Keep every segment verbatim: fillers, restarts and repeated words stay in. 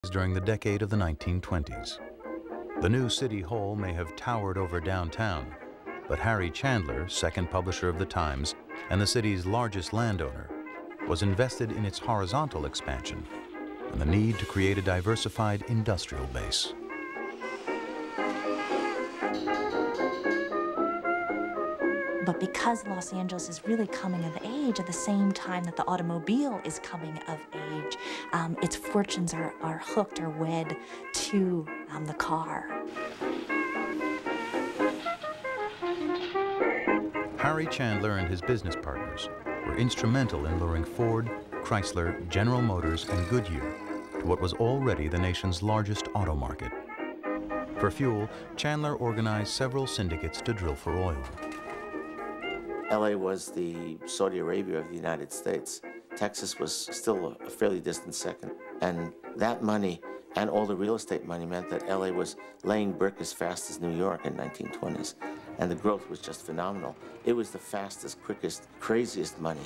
during the decade of the nineteen twenties. The new City Hall may have towered over downtown, but Harry Chandler, second publisher of the Times and the city's largest landowner, was invested in its horizontal expansion and the need to create a diversified industrial base. But because Los Angeles is really coming of age at the same time that the automobile is coming of age, um, its fortunes are, are hooked or wed to um, the car. Harry Chandler and his business partners were instrumental in luring Ford, Chrysler, General Motors, and Goodyear to what was already the nation's largest auto market. For fuel, Chandler organized several syndicates to drill for oil. L A was the Saudi Arabia of the United States. Texas was still a fairly distant second. And that money and all the real estate money meant that L A was laying brick as fast as New York in the nineteen twenties. And the growth was just phenomenal. It was the fastest, quickest, craziest money.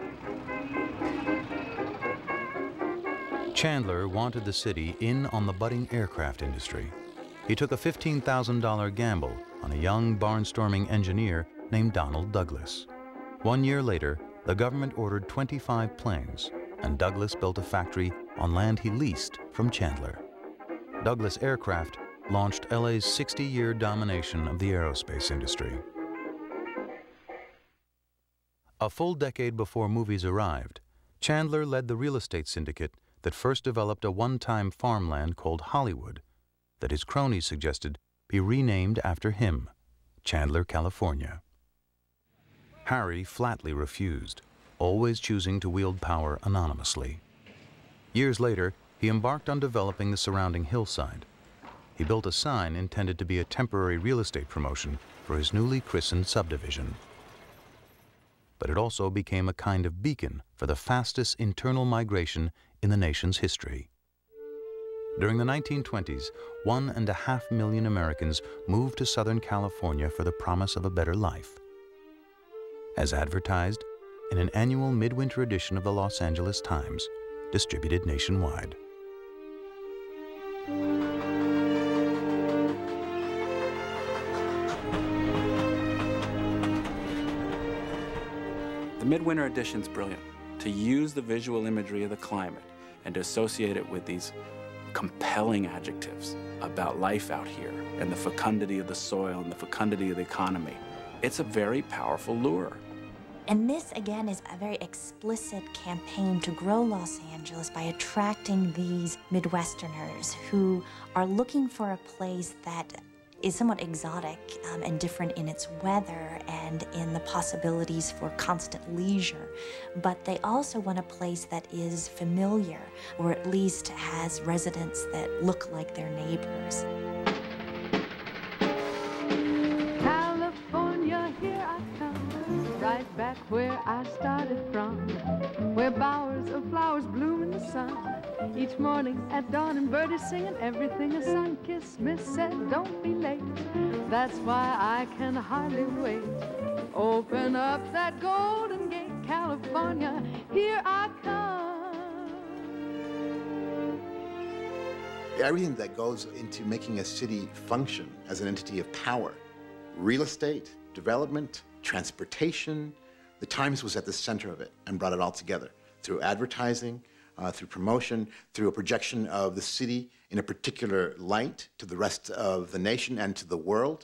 Chandler wanted the city in on the budding aircraft industry. He took a fifteen thousand dollar gamble on a young barnstorming engineer named Donald Douglas. One year later, the government ordered twenty-five planes, and Douglas built a factory on land he leased from Chandler. Douglas Aircraft launched L A's sixty year domination of the aerospace industry. A full decade before movies arrived, Chandler led the real estate syndicate that first developed a one-time farmland called Hollywood that his cronies suggested be renamed after him, Chandler, California. Harry flatly refused, always choosing to wield power anonymously. Years later, he embarked on developing the surrounding hillside. He built a sign intended to be a temporary real estate promotion for his newly christened subdivision. But it also became a kind of beacon for the fastest internal migration in the nation's history. During the nineteen twenties, one and a half million Americans moved to Southern California for the promise of a better life. As advertised in an annual midwinter edition of the Los Angeles Times, distributed nationwide. The midwinter edition's brilliant. To use the visual imagery of the climate and to associate it with these compelling adjectives about life out here and the fecundity of the soil and the fecundity of the economy. It's a very powerful lure. And this, again, is a very explicit campaign to grow Los Angeles by attracting these Midwesterners who are looking for a place that is somewhat exotic um, and different in its weather and in the possibilities for constant leisure. But they also want a place that is familiar, or at least has residents that look like their neighbors. California, here I come, right back where I started from, where bowers of flowers bloom in the sun. Each morning at dawn and birdies singing, everything a sun-kissed miss said, don't be late. That's why I can hardly wait. Open up that golden gate, California, here I come. Everything that goes into making a city function as an entity of power, real estate, development, transportation, the Times was at the center of it and brought it all together through advertising, Uh, through promotion, through a projection of the city in a particular light to the rest of the nation and to the world.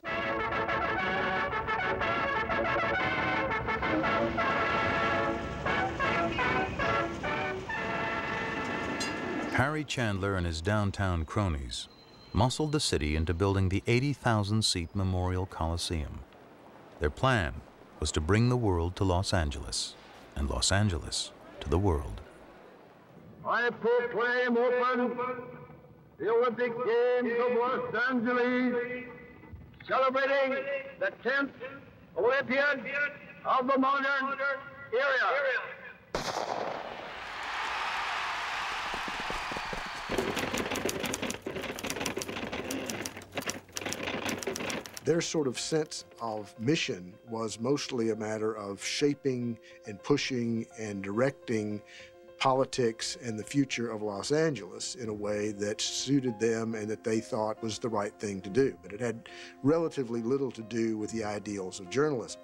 Harry Chandler and his downtown cronies muscled the city into building the eighty thousand seat Memorial Coliseum. Their plan was to bring the world to Los Angeles, and Los Angeles to the world. I proclaim open the Olympic Games of Los Angeles, celebrating the tenth Olympiad of the modern era. Their sort of sense of mission was mostly a matter of shaping and pushing and directing politics and the future of Los Angeles in a way that suited them and that they thought was the right thing to do. But it had relatively little to do with the ideals of journalism.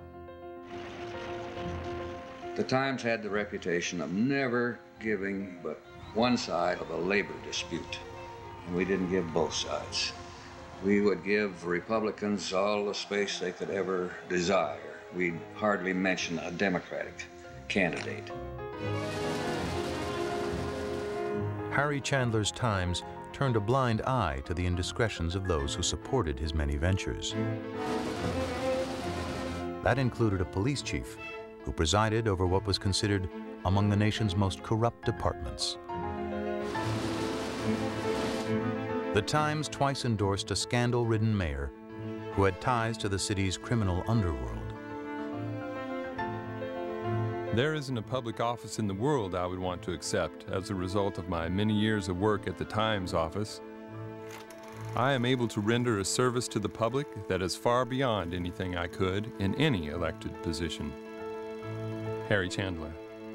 The Times had the reputation of never giving but one side of a labor dispute, and we didn't give both sides. We would give Republicans all the space they could ever desire. We'd hardly mention a Democratic candidate. Harry Chandler's Times turned a blind eye to the indiscretions of those who supported his many ventures. That included a police chief who presided over what was considered among the nation's most corrupt departments. The Times twice endorsed a scandal-ridden mayor who had ties to the city's criminal underworld. There isn't a public office in the world I would want to accept as a result of my many years of work at the Times office. I am able to render a service to the public that is far beyond anything I could in any elected position. Harry Chandler.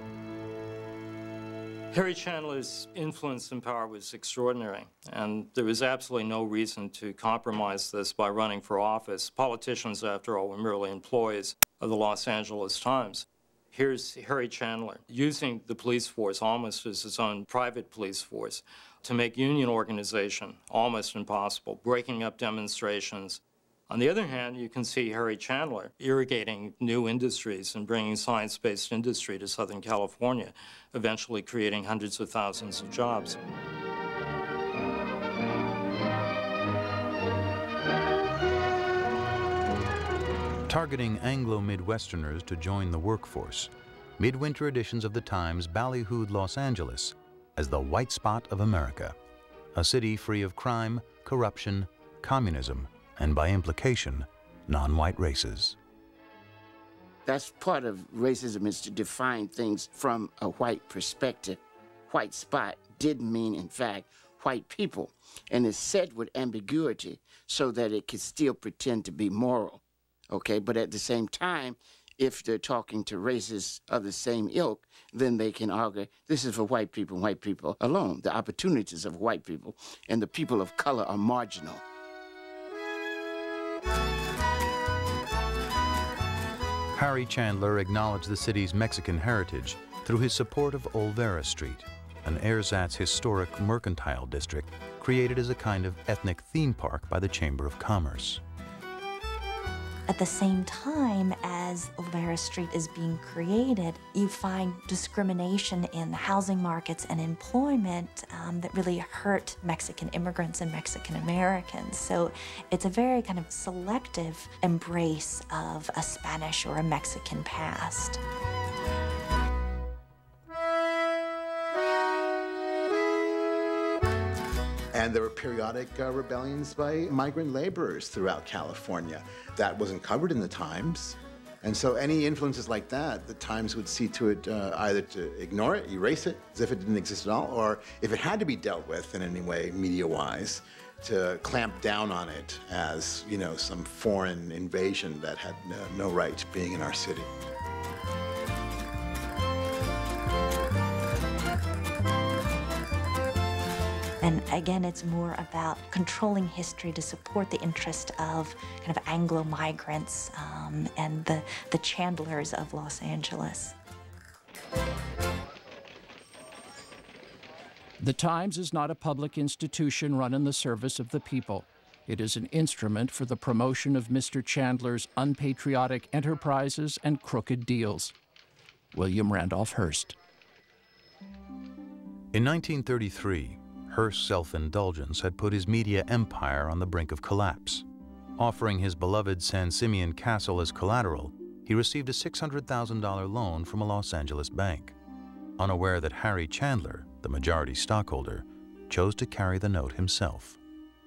Harry Chandler's influence and power was extraordinary, and there was absolutely no reason to compromise this by running for office. Politicians, after all, were merely employees of the Los Angeles Times. Here's Harry Chandler using the police force almost as his own private police force to make union organization almost impossible, breaking up demonstrations. On the other hand, you can see Harry Chandler irrigating new industries and bringing science-based industry to Southern California, eventually creating hundreds of thousands of jobs. Targeting Anglo-Midwesterners to join the workforce, midwinter editions of the Times ballyhooed Los Angeles as the white spot of America, a city free of crime, corruption, communism, and by implication, non-white races. That's part of racism, is to define things from a white perspective. White spot did mean, in fact, white people, and it's said with ambiguity so that it can still pretend to be moral. Okay, but at the same time, if they're talking to races of the same ilk, then they can argue this is for white people and white people alone. The opportunities of white people and the people of color are marginal. Harry Chandler acknowledged the city's Mexican heritage through his support of Olvera Street, an ersatz historic mercantile district created as a kind of ethnic theme park by the Chamber of Commerce. At the same time as Olvera Street is being created, you find discrimination in housing markets and employment um, that really hurt Mexican immigrants and Mexican Americans. So it's a very kind of selective embrace of a Spanish or a Mexican past. And there were periodic uh, rebellions by migrant laborers throughout California. That wasn't covered in the Times. And so any influences like that, the Times would see to it uh, either to ignore it, erase it, as if it didn't exist at all, or if it had to be dealt with in any way, media-wise, to clamp down on it as, you know, some foreign invasion that had no, no right being in our city. And again, it's more about controlling history to support the interest of kind of Anglo migrants um, and the, the Chandlers of Los Angeles. The Times is not a public institution run in the service of the people. It is an instrument for the promotion of Mister Chandler's unpatriotic enterprises and crooked deals. William Randolph Hearst. In nineteen thirty-three, Hearst's self-indulgence had put his media empire on the brink of collapse. Offering his beloved San Simeon Castle as collateral, he received a six hundred thousand dollar loan from a Los Angeles bank, unaware that Harry Chandler, the majority stockholder, chose to carry the note himself.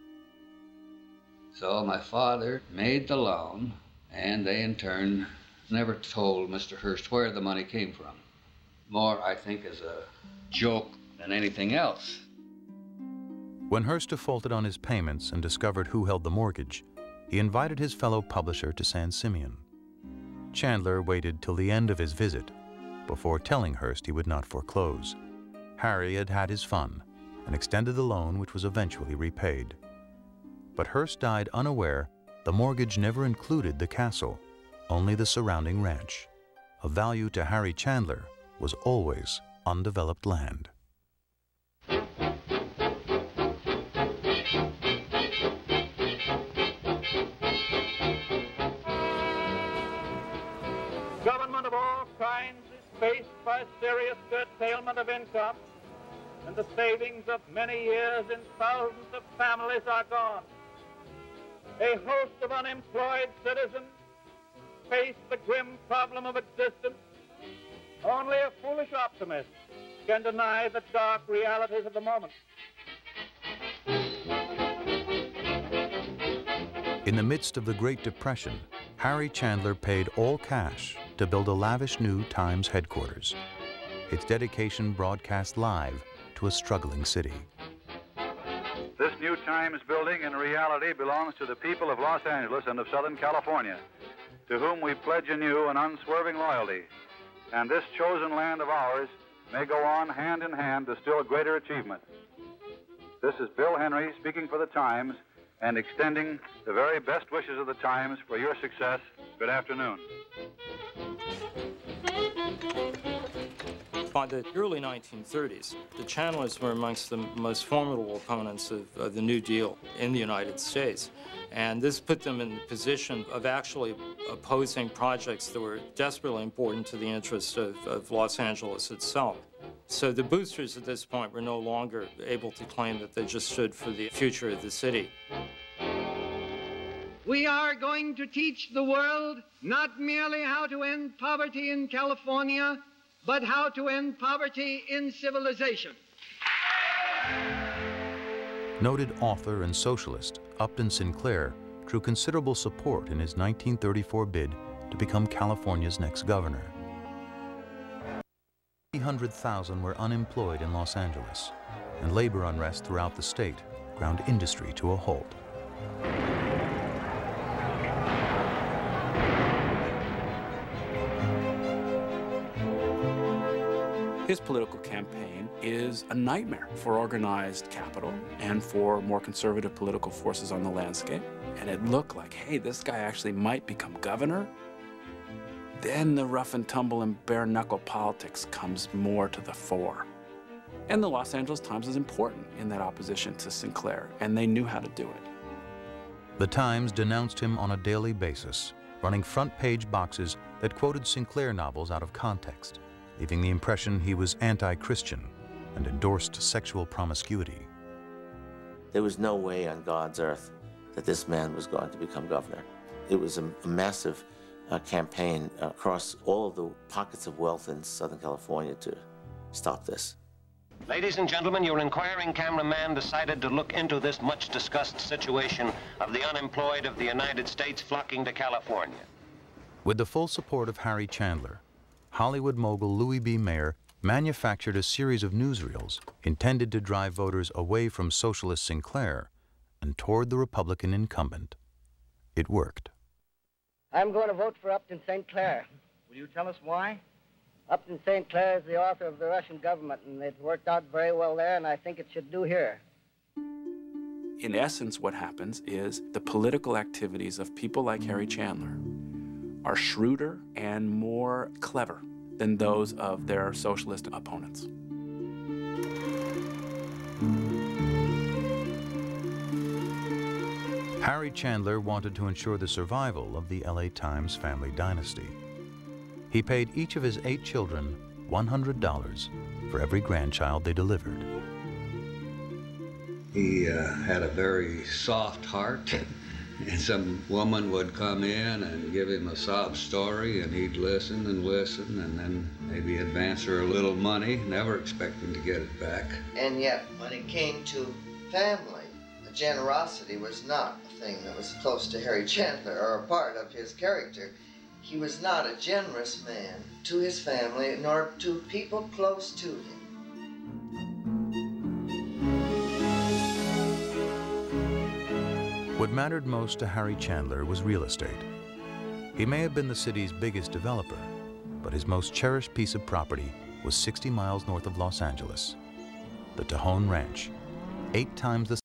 So my father made the loan, and they in turn never told Mister Hearst where the money came from. More, I think, as a joke than anything else. When Hearst defaulted on his payments and discovered who held the mortgage, he invited his fellow publisher to San Simeon. Chandler waited till the end of his visit, before telling Hearst he would not foreclose. Harry had had his fun and extended the loan, which was eventually repaid. But Hearst died unaware the mortgage never included the castle, only the surrounding ranch. Of value to Harry Chandler was always undeveloped land. Government of all kinds is faced by serious curtailment of income, and the savings of many years in thousands of families are gone. A host of unemployed citizens face the grim problem of existence. Only a foolish optimist can deny the dark realities of the moment. In the midst of the Great Depression, Harry Chandler paid all cash to build a lavish new Times headquarters. Its dedication broadcast live to a struggling city. This new Times building in reality belongs to the people of Los Angeles and of Southern California, to whom we pledge anew an unswerving loyalty. And this chosen land of ours may go on hand in hand to still greater achievement. This is Bill Henry speaking for the Times and extending the very best wishes of the Times for your success. Good afternoon. By the early nineteen thirties, the Chandlers were amongst the most formidable opponents of, of the New Deal in the United States. And this put them in the position of actually opposing projects that were desperately important to the interests of, of Los Angeles itself. So the boosters at this point were no longer able to claim that they just stood for the future of the city. We are going to teach the world not merely how to end poverty in California, but how to end poverty in civilization. Noted author and socialist Upton Sinclair drew considerable support in his nineteen thirty-four bid to become California's next governor. three hundred thousand were unemployed in Los Angeles, and labor unrest throughout the state ground industry to a halt. His political campaign is a nightmare for organized capital and for more conservative political forces on the landscape. And it looked like, hey, this guy actually might become governor. Then the rough and tumble and bare-knuckle politics comes more to the fore. And the Los Angeles Times is important in that opposition to Sinclair, and they knew how to do it. The Times denounced him on a daily basis, running front-page boxes that quoted Sinclair novels out of context, leaving the impression he was anti-Christian and endorsed sexual promiscuity. There was no way on God's earth that this man was going to become governor. It was a, a massive uh, campaign across all of the pockets of wealth in Southern California to stop this. Ladies and gentlemen, your inquiring cameraman decided to look into this much-discussed situation of the unemployed of the United States flocking to California. With the full support of Harry Chandler, Hollywood mogul Louis B. Mayer manufactured a series of newsreels intended to drive voters away from socialist Sinclair and toward the Republican incumbent. It worked. I'm going to vote for Upton Saint Clair. Will you tell us why? Upton Saint Clair is the author of The Russian Government, and it worked out very well there, and I think it should do here. In essence, what happens is the political activities of people like Harry Chandler are shrewder and more clever than those of their socialist opponents. Harry Chandler wanted to ensure the survival of the L A Times family dynasty. He paid each of his eight children one hundred dollars for every grandchild they delivered. He uh, had a very soft heart. And some woman would come in and give him a sob story, and he'd listen and listen, and then maybe advance her a little money, never expecting to get it back. And yet, when it came to family, the generosity was not a thing that was close to Harry Chandler or a part of his character. He was not a generous man to his family, nor to people close to him. What mattered most to Harry Chandler was real estate. He may have been the city's biggest developer, but his most cherished piece of property was sixty miles north of Los Angeles, the Tejon Ranch, eight times the